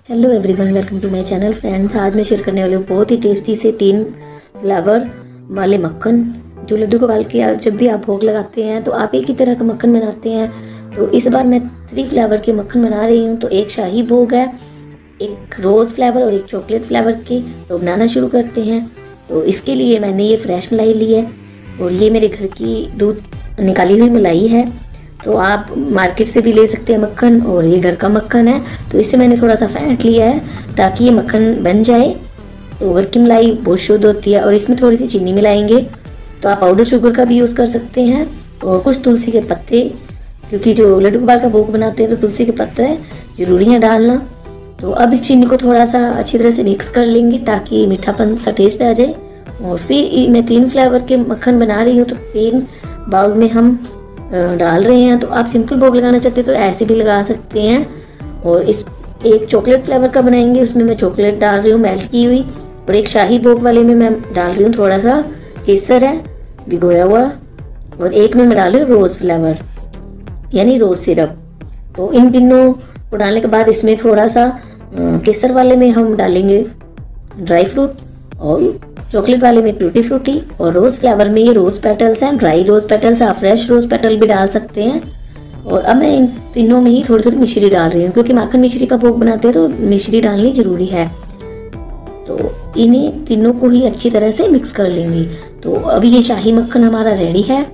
Hello everyone, welcome to my channel. Friends, आज मैं share करने वाली हूँ बहुत ही टेस्टी से 3 फ्लेवर वाले मक्खन। जो लड्डू गोपाल के जब भी आप भोग लगाते हैं तो आप एक ही तरह का मक्खन बनाते हैं, तो इस बार मैं 3 फ्लेवर के मक्खन बना रही हूँ। तो एक शाही भोग है, एक रोज़ फ्लेवर और एक चॉकलेट फ्लेवर के। तो बनाना शुरू करते हैं। तो इसके लिए मैंने ये फ्रेश मलाई ली है और ये मेरे घर की दूध निकाली हुई मलाई है। तो आप मार्केट से भी ले सकते हैं मक्खन, और ये घर का मक्खन है तो इससे मैंने थोड़ा सा फेंट लिया है ताकि ये मक्खन बन जाए। तो घर की मलाई बहुत शुद्ध होती है। और इसमें थोड़ी सी चीनी मिलाएंगे, तो आप पाउडर शुगर का भी यूज़ कर सकते हैं, और कुछ तुलसी के पत्ते, क्योंकि जो लड्डू गोपाल का भोग बनाते हैं तो तुलसी के पत्ते जरूरी है डालना। तो अब इस चीनी को थोड़ा सा अच्छी तरह से मिक्स कर लेंगे ताकि मीठापन सा टेस्ट आ जाए। और फिर मैं 3 फ्लेवर के मक्खन बना रही हूँ, तो 3 बाउल में हम डाल रहे हैं। तो आप सिंपल भोग लगाना चाहते हो तो ऐसे भी लगा सकते हैं। और इस एक चॉकलेट फ्लेवर का बनाएंगे, उसमें मैं चॉकलेट डाल रही हूँ मेल्ट की हुई। और एक शाही भोग वाले में मैं डाल रही हूँ थोड़ा सा केसर है भिगोया हुआ, और एक में मैं डाल रही हूँ रोज़ फ्लेवर यानी रोज़ सिरप। तो इन तीनों को डालने के बाद इसमें थोड़ा सा केसर वाले में हम डालेंगे ड्राई फ्रूट, और चॉकलेट वाले में टूटी फ्रूटी, और रोज़ फ्लेवर में ये रोज़ पेटल्स हैं, ड्राई रोज़ पेटल्स। आप फ्रेश रोज़ पेटल भी डाल सकते हैं। और अब मैं इन तीनों में ही थोड़ी थोड़ी मिश्री डाल रही हूँ, क्योंकि माखन मिश्री का भोग बनाते हैं तो मिश्री डालनी ज़रूरी है। तो इन्हें तीनों को ही अच्छी तरह से मिक्स कर लेंगे। तो अभी ये शाही मक्खन हमारा रेडी है।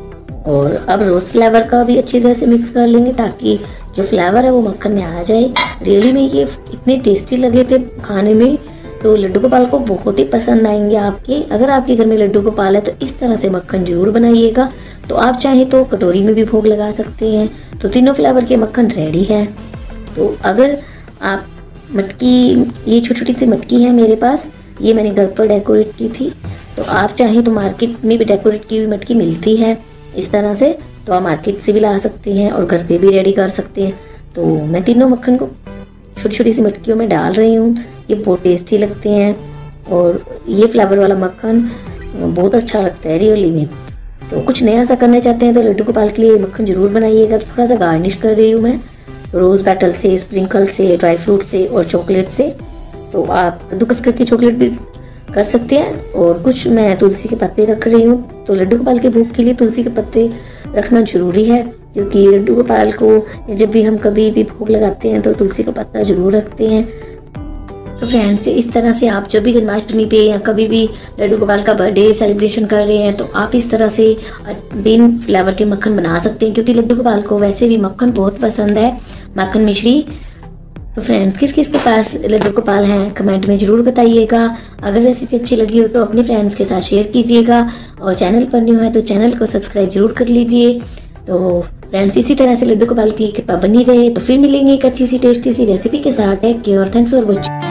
और अब रोज़ फ्लेवर का भी अच्छी तरह से मिक्स कर लेंगे ताकि जो फ्लेवर है वो मक्खन में आ जाए। रियली में ये इतने टेस्टी लगे थे खाने में, तो लड्डू गोपाल को बहुत ही पसंद आएंगे आपके। अगर आपके घर में लड्डू गोपाल है तो इस तरह से मक्खन जरूर बनाइएगा। तो आप चाहें तो कटोरी में भी भोग लगा सकते हैं। तो तीनों फ्लेवर के मक्खन रेडी है। तो अगर आप मटकी, ये छोटी छोटी सी मटकी है मेरे पास, ये मैंने घर पर डेकोरेट की थी। तो आप चाहें तो मार्केट में भी डेकोरेट की हुई मटकी मिलती है इस तरह से, तो आप मार्केट से भी ला सकते हैं और घर पे भी रेडी कर सकते हैं। तो मैं तीनों मक्खन को छोटी छोटी सी मटकियों में डाल रही हूँ। ये बहुत टेस्टी लगते हैं, और ये फ्लेवर वाला मक्खन बहुत अच्छा लगता है रियली में। तो कुछ नया सा करना चाहते हैं तो लड्डू गोपाल के लिए मक्खन जरूर बनाइएगा। तो थोड़ा सा गार्निश कर रही हूँ मैं रोज़ पेटल से, स्प्रिंकल से, ड्राई फ्रूट से और चॉकलेट से। तो आप कद्दूकस करके चॉकलेट भी कर सकते हैं। और कुछ मैं तुलसी के पत्ते रख रही हूँ। तो लड्डू गोपाल के भोग के लिए तुलसी के पत्ते रखना जरूरी है, क्योंकि लड्डू गोपाल को जब भी हम कभी भी भोग लगाते हैं तो तुलसी का पत्ता जरूर रखते हैं। तो फ्रेंड्स, इस तरह से आप जब भी जन्माष्टमी पे या कभी भी लड्डू गोपाल का बर्थडे सेलिब्रेशन कर रहे हैं तो आप इस तरह से 3 फ्लेवर के मक्खन बना सकते हैं, क्योंकि लड्डू गोपाल को वैसे भी मक्खन बहुत पसंद है, माखन मिश्री। तो फ्रेंड्स, किस किस के पास लड्डू गोपाल हैं कमेंट में ज़रूर बताइएगा। अगर रेसिपी अच्छी लगी हो तो अपने फ्रेंड्स के साथ शेयर कीजिएगा, और चैनल पर न्यू है तो चैनल को सब्सक्राइब जरूर कर लीजिए। तो फ्रेंड्स, इसी तरह से लड्डू गोपाल की कृपा बनी रहे। तो फिर मिलेंगे एक अच्छी सी टेस्टी सी रेसिपी के साथ। Take care, thanks for watching.